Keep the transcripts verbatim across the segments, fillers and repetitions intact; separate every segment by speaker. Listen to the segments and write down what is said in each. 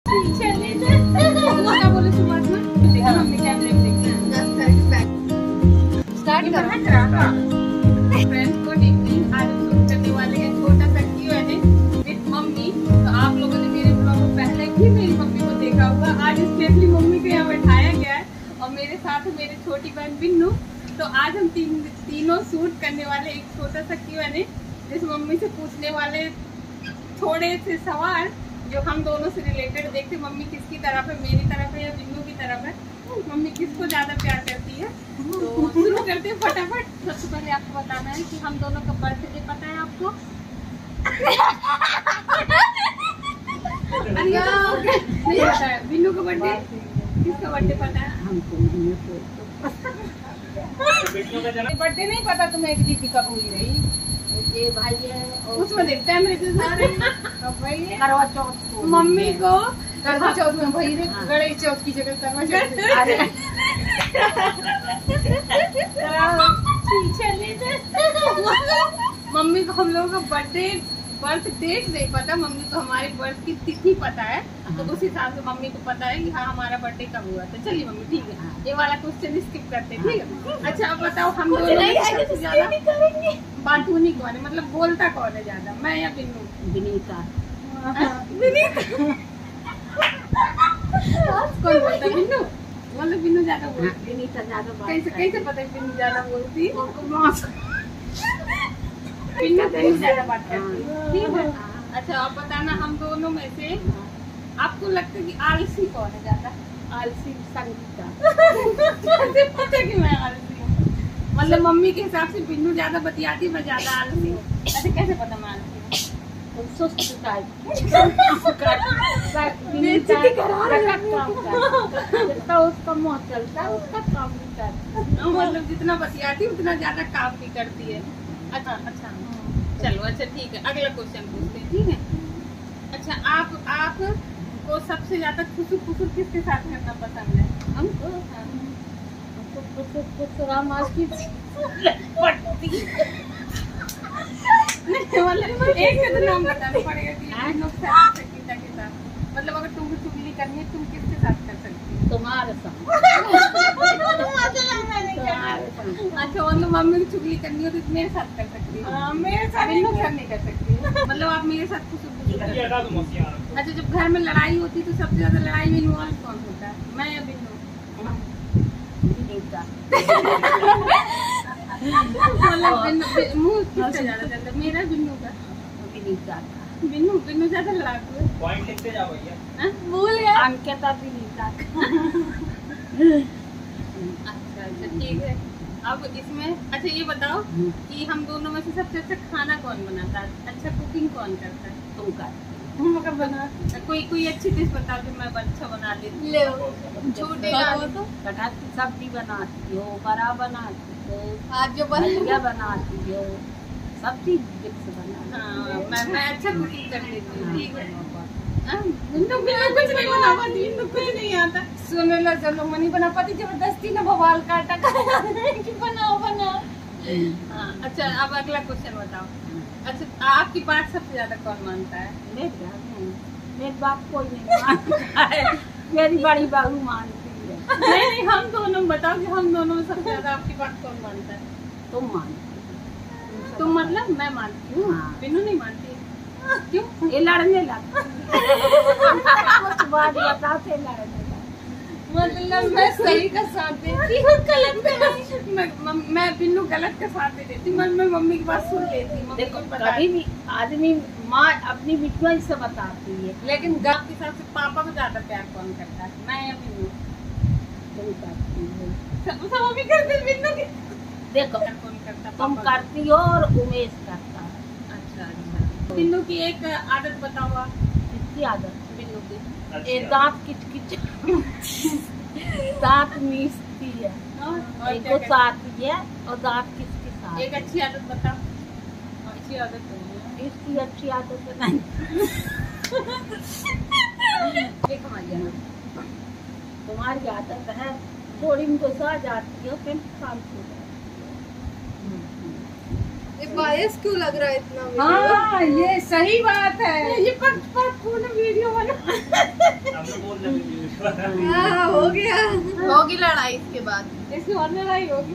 Speaker 1: बोले शुरुआत में देखा हमने कैमरे में देखना स्टार्ट करा फ्रेंड्स को देखते हैं। आज हम शूट करने वाले हैं छोटा सा Q and A with mummy. तो आप लोगों ने मेरे ब्लॉग में पहले भी मेरी मम्मी को देखा होगा। आज स्पेशली मम्मी को यहाँ बैठाया गया है और मेरे साथ मेरी छोटी बहन बिन्नू। तो आज हम तीन तीनों शूट करने वाले एक छोटा सा क्यू एंड ए, जिस मम्मी से पूछने वाले थोड़े से सवाल जो हम दोनों से रिलेटेड देखते मम्मी किसकी तरफ है, मेरी तरफ है या बिन्नू की तरफ है, मम्मी किसको ज्यादा प्यार करती है। तो शुरू करते हैं फटाफट। सबसे पहले आपको बताना है कि हम दोनों का बर्थडे पता है आपको? नहीं पता है। बिन्नू का बर्थडे किसका बर्थडे पता है? हमको बर्थडे नहीं पता तुम्हें? एक दीदी कब हुई रही ये भाई है उसमें देखते हैं मेरे सारे करवा चौथ को मम्मी को करवा चौथ में भाई रे गणेश चौथ की जगह करवा चौथ मम्मी को हम लोगों का बर्थडे बर्थ डेट नहीं पता, मम्मी को हमारे बर्थ की तिथि पता है। तो उस हिसाब से मम्मी को पता है कि हाँ हमारा बर्थडे कब हुआ था। चलिए मम्मी ठीक है, ये वाला क्वेश्चन स्किप करते हैं ठीक है। अच्छा अब बताओ हम दोनों सबसे ज्यादा बातूनी कौन है, मतलब बोलता कौन है ज्यादा, मैं या बिन्नू? विनीता। विनीता कौन बोलता है? बिन्नू। मतलब बिन्नू ज्यादा बोलती, विनीता ज्यादा। कैसे कैसे पता है बिन्नू ज्यादा बोलती? बिन्नू ज्यादा बात करती है ठीक है। अच्छा आप बताना हम दोनों में से आपको लगता है कि आलसी कौन है ज्यादा? आलसी संगीता। पता कि मैं आलसी हूँ, मतलब मम्मी के हिसाब से बिन्नू ज्यादा बतियाती, मैं ज्यादा आलसी हूँ। अच्छा कैसे पता मैं आलसी हूँ? उसका मुँह चलता है उसका काम नहीं करता, मतलब जितना बतियाती उतना ज्यादा काम भी करती है। अच्छा अच्छा चलो अच्छा ठीक है, अगला क्वेश्चन पूछते हैं ठीक है। अच्छा आप आप को सबसे ज्यादा खुशू खुशू किसके साथ करना पसंद है? हमको हमको रामाज की मतलब एक का तो नाम बताना पड़ेगा कि लोग साथ संगीता के साथ, मतलब अगर तुमको चुगली करनी है तुम किसके साथ कर सकती हो? तुम्हारे साथ। अच्छा मतलब मम्मी को चुगली करनी हो तो मेरे साथ कर सकती हो? मेरे साथ बिन्नू के साथ नहीं कर सकती, मतलब आप मेरे साथ खुश खुश। अच्छा जब घर में लड़ाई होती तो सबसे ज्यादा लड़ाई में इन्वॉल्व कौन होता है, मैं या बिन्नू? मतलब मुँह किसका ज्यादा चलता है, मेरा बिन्नू का? बिन्नू बिन्नू ज्यादा लड़ाकू है। पॉइंट लिखते जाओ भैया। भूल गया अंकिता बिनीता। अच्छा अच्छा ठीक है। अब इसमें अच्छा ये बताओ कि हम दोनों में से सबसे अच्छा खाना कौन बनाता है, अच्छा कुकिंग कौन करता है? तुम कर तुम अगर बना कोई कोई अच्छी डिश बताओ जो मैं अच्छा बना लेती हूँ। छोटे तो कटहल की सब्जी बनाती हो, बड़ा बनाती हो, आज जो भजिया बनाती हो, सब चीज बना। हाँ मैं मैं अच्छा कुकिंग कर लेती हूँ ठीक है। बिन्नू बिन्नू कुछ नहीं बना पाती, बिन्नू कुछ नहीं आता। सुनो लो चलो मनी बना पाती, जबरदस्ती ना बवाल काटा कि बनाओ बनाओ। हाँ अच्छा अब अगला क्वेश्चन बताओ। अच्छा आपकी बात सबसे ज्यादा कौन मानता है? मेरी बात कोई नहीं मानता है, मेरी बड़ी बहू मानती है। नहीं नहीं हम दोनों बताओ कि हम दोनों में सबसे ज्यादा आपकी बात कौन मानता है? तुम मानती। तुम मतलब मैं मानती हूँ, बिन्नू नहीं मानती। क्यों? ये लड़ने लगता कुछ बात बताते लड़ने लगता, मतलब मैं सही का साथ देती हूँ गलत का मैं, मैं बिन्नू गलत का साथ दे देती, मैं मैं मम्मी की बात सुन लेती हूँ। देखो कभी भी आदमी माँ अपनी बिटिया से बताती है, लेकिन गप के हिसाब से पापा को ज्यादा प्यार कौन करता है, मैं या बिन्नू? तुम करती हो, सब भी करते बिन्नू की। देखो कौन करता? तुम करती हो और उमेश करता है। अच्छा अच्छा बिन्नू की एक आदत बताओ आप। किसकी आदत? बिन्नू की एक दांत किच किच दांत मीचती है, एक गुस्साती है और दांत किच किच। एक अच्छी आदत बताओ। अच्छी आदत इसकी अच्छी आदत नहीं। एक हमारी आदत, तुम्हारी आदत है थोड़ी गुस्सा जाती है फिर शांत हो जाती है। बायस क्यों लग रहा है इतना? हाँ ये सही बात है, ये पर पर पूर्ण वीडियो बना।
Speaker 2: हाँ, हो गया, होगी लड़ाई इसके बाद,
Speaker 1: इसकी और लड़ाई होगी।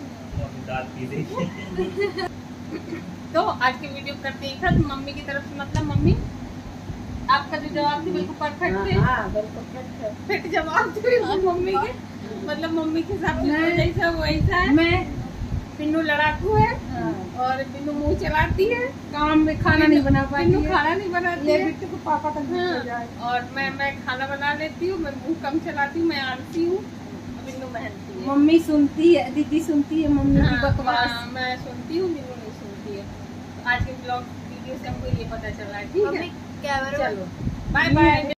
Speaker 1: तो आज की वीडियो करते ही खत्म। मम्मी की तरफ से मतलब मम्मी आपका जो जवाब थे बिल्कुल परफेक्ट थे।
Speaker 2: हाँ, बिल्कुल
Speaker 1: परफेक्ट जवाब थे मम्मी के, मतलब मम्मी के हिसाब से जैसा वैसा है। मैं पिन्नू लड़ाकू है और पिन्नू मुंह चलाती है, काम में खाना नहीं बना पाती, पिन्नू खाना नहीं बनाती है, को पापा तक हो जाए। और मैं मैं खाना बना लेती हूँ, मैं मुंह कम चलाती हूँ, मैं आलसी हूँ, पिन्नू मेहनती है।
Speaker 2: मम्मी सुनती है, दीदी सुनती है मम्मी की बकवास,
Speaker 1: मैं सुनती हूँ, पिन्नू नहीं सुनती है। आज के ब्लॉग वीडियो से हमको ये पता चला है। ठीक है, चलो बाय बाय।